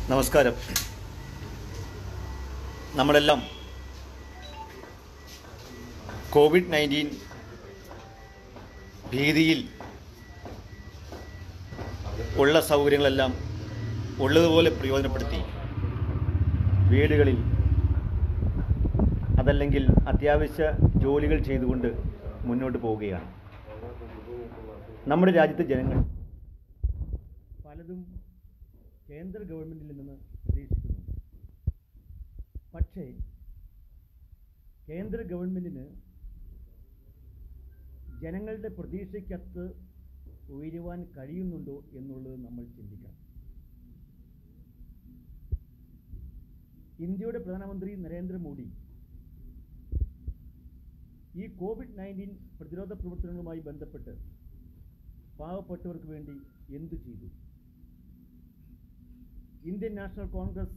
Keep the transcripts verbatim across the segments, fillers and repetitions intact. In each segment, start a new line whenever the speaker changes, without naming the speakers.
നമസ്കാരം. നമ്മളെല്ലാം Covid nineteen ഭീതിയിൽ ഉള്ള സൗകര്യങ്ങളെല്ലാം ഉള്ളതുപോലെ പ്രയോജനപ്പെടുത്തി വീടുകളിൽ അതല്ലെങ്കിൽ അത്യാവശ്യ ജോലികൾ ചെയ്തുകൊണ്ട് മുന്നോട്ട് പോവുകയാണ്. നമ്മുടെ രാജ്യത്തെ ജനങ്ങൾ പലതും കേന്ദ്ര ഗവൺമെൻറ്റിൽ നിന്ന് പ്രതീക്ഷിക്കുന്നുണ്ട്. പക്ഷേ കേന്ദ്ര ഗവൺമെൻറ്റിന് ജനങ്ങളുടെ പ്രതീക്ഷയ്ക്കത്ത് ഉയരുവാൻ കഴിയുന്നുണ്ടോ എന്നുള്ളത് നമ്മൾ ചിന്തിക്കണം. ഇന്ത്യയുടെ പ്രധാനമന്ത്രി നരേന്ദ്രമോദി ഈ കോവിഡ് നയൻറ്റീൻ പ്രതിരോധ പ്രവർത്തനങ്ങളുമായി ബന്ധപ്പെട്ട് പാവപ്പെട്ടവർക്ക് വേണ്ടി എന്തു ചെയ്തു? ഇന്ത്യൻ നാഷണൽ കോൺഗ്രസ്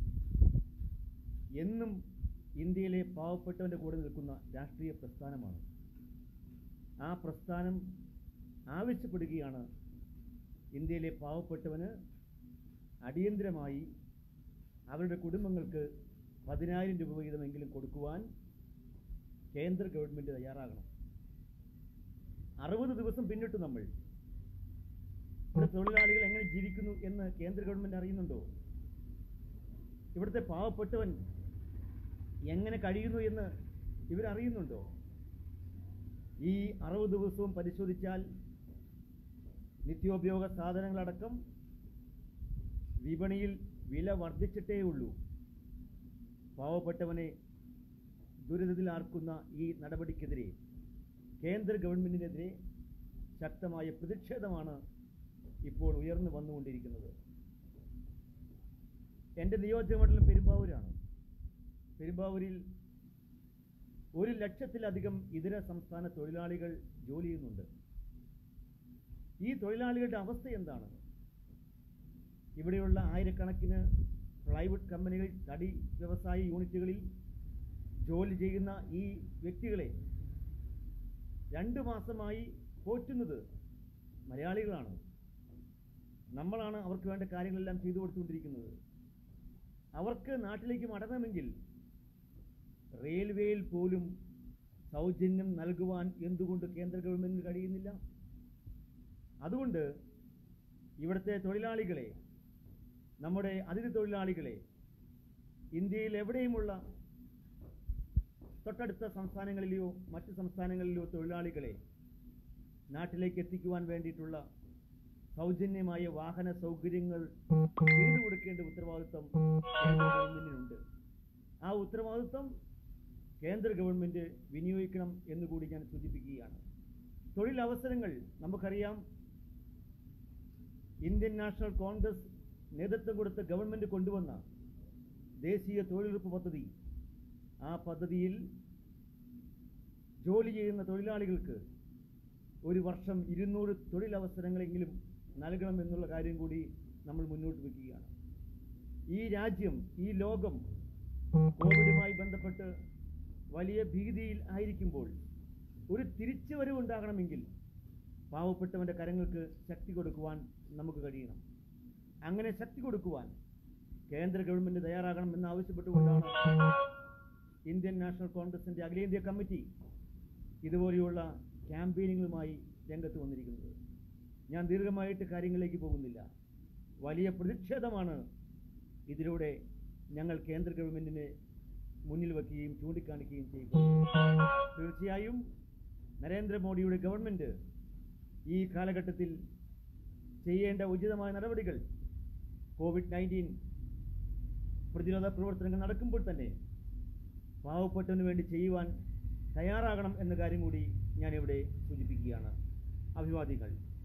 എന്നും ഇന്ത്യയിലെ പാവപ്പെട്ടവൻ്റെ കൂടെ നിൽക്കുന്ന രാഷ്ട്രീയ പ്രസ്ഥാനമാണ്. ആ പ്രസ്ഥാനം ആവശ്യപ്പെടുകയാണ് ഇന്ത്യയിലെ പാവപ്പെട്ടവന് അടിയന്തരമായി അവരുടെ കുടുംബങ്ങൾക്ക് പതിനായിരം രൂപ വീതമെങ്കിലും കൊടുക്കുവാൻ കേന്ദ്ര ഗവൺമെൻറ് തയ്യാറാകണം. അറുപത് ദിവസം പിന്നിട്ടു. നമ്മൾ ഇവിടെ തൊഴിലാളികൾ എങ്ങനെ ജീവിക്കുന്നു എന്ന് കേന്ദ്ര ഗവൺമെൻറ് അറിയുന്നുണ്ടോ? ഇവിടുത്തെ പാവപ്പെട്ടവൻ എങ്ങനെ കഴിയുന്നു എന്ന് ഇവരറിയുന്നുണ്ടോ? ഈ അറുപത് ദിവസവും പരിശോധിച്ചാൽ നിത്യോപയോഗ സാധനങ്ങളടക്കം വിപണിയിൽ വില വർദ്ധിച്ചിട്ടേ ഉള്ളൂ. പാവപ്പെട്ടവനെ ദുരിതത്തിലാർക്കുന്ന ഈ നടപടിക്കെതിരെ കേന്ദ്ര ഗവൺമെൻറ്റിനെതിരെ ശക്തമായ പ്രതിഷേധമാണ് ഇപ്പോൾ ഉയർന്നു വന്നുകൊണ്ടിരിക്കുന്നത്. എൻ്റെ നിയോജകമണ്ഡലം പെരുമ്പാവൂരാണ്. പെരുമ്പാവൂരിൽ ഒരു ലക്ഷത്തിലധികം ഇതര സംസ്ഥാന തൊഴിലാളികൾ ജോലി ചെയ്യുന്നുണ്ട്. ഈ തൊഴിലാളികളുടെ അവസ്ഥ എന്താണ്? ഇവിടെയുള്ള ആയിരക്കണക്കിന് പ്രൈവറ്റ് കമ്പനികൾ, തടി വ്യവസായ യൂണിറ്റുകളിൽ ജോലി ചെയ്യുന്ന ഈ വ്യക്തികളെ രണ്ട് മാസമായി പോറ്റുന്നത് മലയാളികളാണ്. നമ്മളാണ് അവർക്ക് വേണ്ട കാര്യങ്ങളെല്ലാം ചെയ്തു കൊടുത്തുകൊണ്ടിരിക്കുന്നത്. അവർക്ക് നാട്ടിലേക്ക് മടങ്ങണമെങ്കിൽ റെയിൽവേയിൽ പോലും സൗജന്യം നൽകുവാൻ എന്തുകൊണ്ട് കേന്ദ്ര ഗവൺമെൻറ്റിന് കഴിയുന്നില്ല? അതുകൊണ്ട് ഇവിടുത്തെ തൊഴിലാളികളെ, നമ്മുടെ അതിഥി തൊഴിലാളികളെ, ഇന്ത്യയിൽ എവിടെയുമുള്ള തൊട്ടടുത്ത സംസ്ഥാനങ്ങളിലെയോ മറ്റ് സംസ്ഥാനങ്ങളിലെയോ തൊഴിലാളികളെ നാട്ടിലേക്ക് എത്തിക്കുവാൻ വേണ്ടിയിട്ടുള്ള സൗജന്യമായ വാഹന സൗകര്യങ്ങൾ ചെയ്തു കൊടുക്കേണ്ട ഉത്തരവാദിത്വം കേന്ദ്ര ഗവൺമെൻറ്റിനുണ്ട്. ആ ഉത്തരവാദിത്വം കേന്ദ്ര ഗവൺമെൻറ് വിനിയോഗിക്കണം എന്നുകൂടി ഞാൻ സൂചിപ്പിക്കുകയാണ്. തൊഴിലവസരങ്ങൾ നമുക്കറിയാം. ഇന്ത്യൻ നാഷണൽ കോൺഗ്രസ് നേതൃത്വം കൊടുത്ത ഗവൺമെൻറ് കൊണ്ടുവന്ന ദേശീയ തൊഴിലുറപ്പ് പദ്ധതി, ആ പദ്ധതിയിൽ ജോലി ചെയ്യുന്ന തൊഴിലാളികൾക്ക് ഒരു വർഷം ഇരുന്നൂറ് തൊഴിലവസരങ്ങളെങ്കിലും നൽകണമെന്നുള്ള കാര്യം കൂടി നമ്മൾ മുന്നോട്ട് വയ്ക്കുകയാണ്. ഈ രാജ്യം, ഈ ലോകം കോവിഡുമായി ബന്ധപ്പെട്ട് വലിയ ഭീതിയിൽ ആയിരിക്കുമ്പോൾ ഒരു തിരിച്ചുവരവുണ്ടാകണമെങ്കിൽ പാവപ്പെട്ടവൻ്റെ കരങ്ങൾക്ക് ശക്തി കൊടുക്കുവാൻ നമുക്ക് കഴിയണം. അങ്ങനെ ശക്തി കൊടുക്കുവാൻ കേന്ദ്ര ഗവൺമെൻറ് തയ്യാറാകണം എന്നാവശ്യപ്പെട്ടുകൊണ്ടാണ് ഇന്ത്യൻ നാഷണൽ കോൺഗ്രസിൻ്റെ അഖിലേന്ത്യാ കമ്മിറ്റി ഇതുപോലെയുള്ള ക്യാമ്പയിനുകളുമായി രംഗത്ത് വന്നിരിക്കുന്നത്. ഞാൻ ദീർഘമായിട്ട് കാര്യങ്ങളിലേക്ക് പോകുന്നില്ല. വലിയ പ്രതിഷേധമാണ് ഇതിലൂടെ ഞങ്ങൾ കേന്ദ്ര ഗവൺമെൻറ്റിനെ മുന്നിൽ വയ്ക്കുകയും ചൂണ്ടിക്കാണിക്കുകയും ചെയ്യുന്നു. തീർച്ചയായും നരേന്ദ്രമോദിയുടെ ഗവൺമെൻറ് ഈ കാലഘട്ടത്തിൽ ചെയ്യേണ്ട ഉചിതമായ നടപടികൾ കോവിഡ് നയൻറ്റീൻ പ്രതിരോധ പ്രവർത്തനങ്ങൾ നടക്കുമ്പോൾ തന്നെ പാവപ്പെട്ടവന് വേണ്ടി ചെയ്യുവാൻ തയ്യാറാകണം എന്ന കാര്യം കൂടി ഞാനിവിടെ സൂചിപ്പിക്കുകയാണ്. അഭിവാദ്യങ്ങൾ.